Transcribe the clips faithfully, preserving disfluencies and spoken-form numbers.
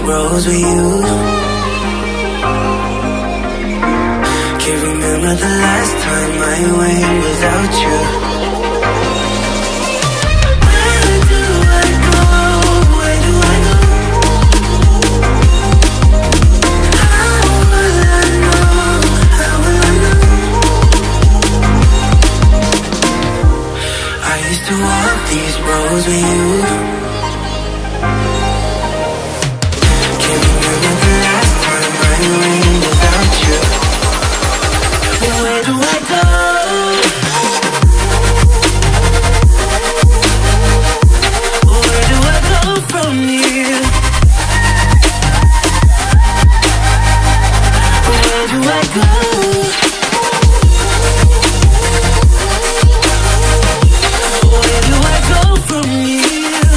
roads with you. Can't remember the last time I went without you. Where do I go? Where do I go? How will I know? How will I know? I used to walk these roads with you. Can't remember the last time I went without you. Where do I go? Where do I go from here? Where do I go? Where do I go from here?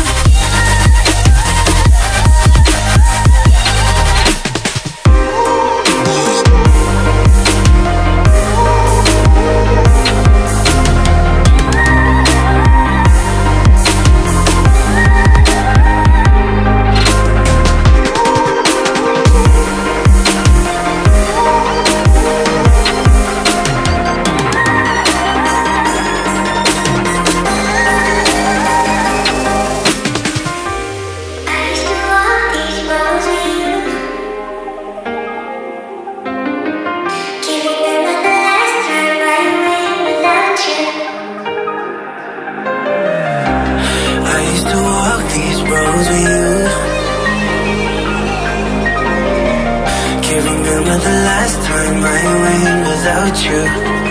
Roads with you. Can't remember the last time I went without you.